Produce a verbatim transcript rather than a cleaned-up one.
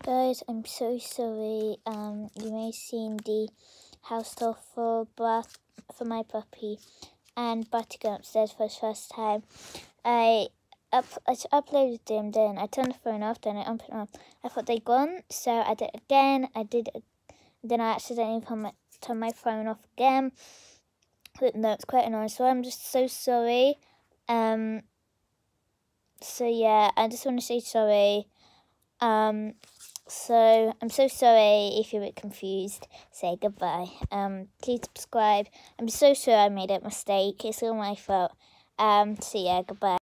Guys, I'm so sorry. Um, you may have seen the house tour for bath for my puppy and about to go upstairs for his first time. I up I uploaded them, then I turned the phone off, then I unplugged them. I thought they'd gone, so I did it again. I did it, then I accidentally turn my, turn my phone off again. But no, it's quite annoying. So I'm just so sorry. Um. So yeah, I just want to say sorry. Um. So, I'm so sorry if you're a bit confused. Say goodbye. Um, please subscribe. I'm so sorry I made a mistake. It's all my fault. Um, so yeah, goodbye.